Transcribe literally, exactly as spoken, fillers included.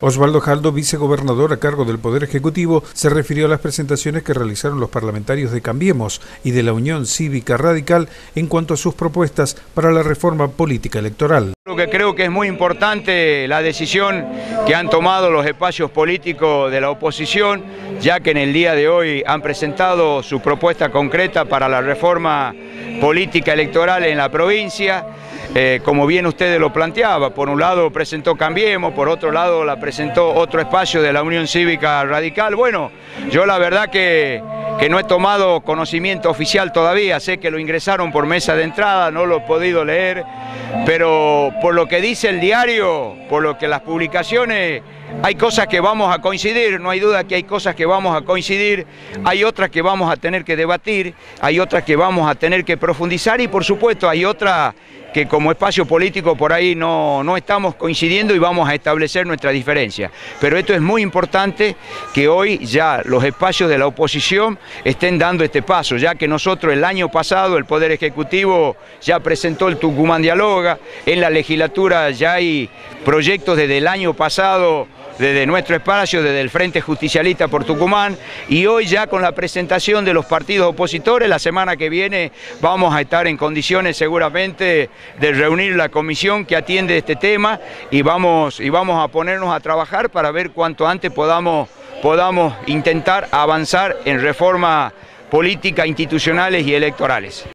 Osvaldo Jaldo, vicegobernador a cargo del Poder Ejecutivo, se refirió a las presentaciones que realizaron los parlamentarios de Cambiemos y de la Unión Cívica Radical en cuanto a sus propuestas para la reforma política electoral. Lo que creo que es muy importante la decisión que han tomado los espacios políticos de la oposición, ya que en el día de hoy han presentado su propuesta concreta para la reforma política electoral en la provincia. Eh, como bien ustedes lo planteaba, por un lado presentó Cambiemos, por otro lado la presentó otro espacio de la Unión Cívica Radical. Bueno, yo la verdad que, que no he tomado conocimiento oficial todavía, sé que lo ingresaron por mesa de entrada, no lo he podido leer, pero por lo que dice el diario, por lo que las publicaciones, hay cosas que vamos a coincidir, no hay duda que hay cosas que vamos a coincidir, hay otras que vamos a tener que debatir, hay otras que vamos a tener que profundizar y por supuesto hay otras que como espacio político por ahí no, no estamos coincidiendo y vamos a establecer nuestra diferencia. Pero esto es muy importante que hoy ya los espacios de la oposición estén dando este paso, ya que nosotros el año pasado el Poder Ejecutivo ya presentó el Tucumán Dialoga, en la legislatura ya hay proyectos desde el año pasado, desde nuestro espacio, desde el Frente Justicialista por Tucumán, y hoy ya con la presentación de los partidos opositores, la semana que viene vamos a estar en condiciones seguramente de reunir la comisión que atiende este tema y vamos, y vamos a ponernos a trabajar para ver cuanto antes podamos, podamos intentar avanzar en reformas políticas, institucionales y electorales.